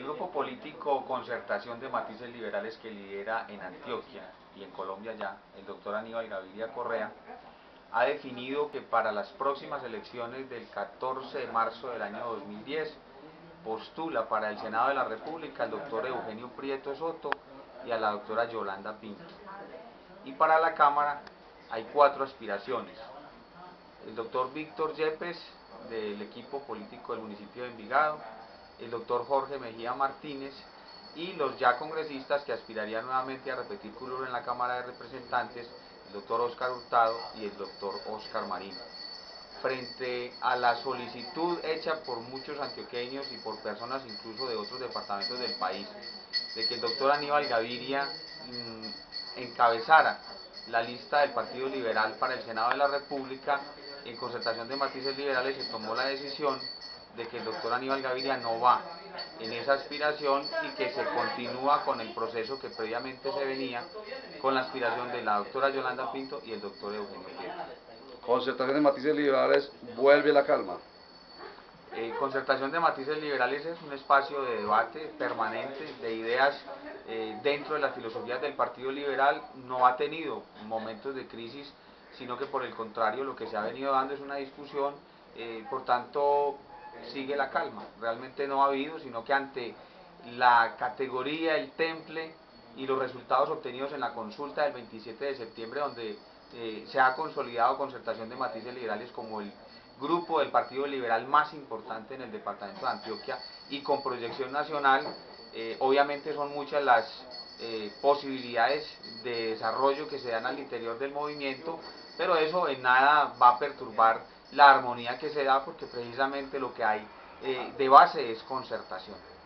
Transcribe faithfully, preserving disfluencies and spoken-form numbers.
El grupo político Concertación de Matices Liberales que lidera en Antioquia y en Colombia ya el doctor Aníbal Gaviria Correa ha definido que para las próximas elecciones del catorce de marzo del año dos mil diez postula para el Senado de la República al doctor Eugenio Prieto Soto y a la doctora Yolanda Pinto. Y para la Cámara hay cuatro aspiraciones: el doctor Víctor Yepes, del equipo político del municipio de Envigado, el doctor Jorge Mejía Martínez y los ya congresistas que aspirarían nuevamente a repetir curul en la Cámara de Representantes, el doctor Óscar Hurtado y el doctor Óscar Marín. Frente a la solicitud hecha por muchos antioqueños y por personas incluso de otros departamentos del país, de que el doctor Aníbal Gaviria mmm, encabezara la lista del Partido Liberal para el Senado de la República, en Concertación de Matices Liberales se tomó la decisión de que el doctor Aníbal Gaviria no va en esa aspiración y que se continúa con el proceso que previamente se venía con la aspiración de la doctora Yolanda Pinto y el doctor Eugenio Prieto. Concertación de Matices Liberales vuelve la calma. Eh, Concertación de Matices Liberales es un espacio de debate permanente de ideas eh, dentro de las filosofías del Partido Liberal. No ha tenido momentos de crisis, sino que por el contrario lo que se ha venido dando es una discusión, eh, por tanto sigue la calma. Realmente no ha habido, sino que ante la categoría, el temple y los resultados obtenidos en la consulta del veintisiete de septiembre, donde eh, se ha consolidado Concertación de Matices Liberales como el grupo del Partido Liberal más importante en el departamento de Antioquia y con proyección nacional, eh, obviamente son muchas las eh, posibilidades de desarrollo que se dan al interior del movimiento, pero eso en nada va a perturbar la armonía que se da, porque precisamente lo que hay eh, de base es concertación.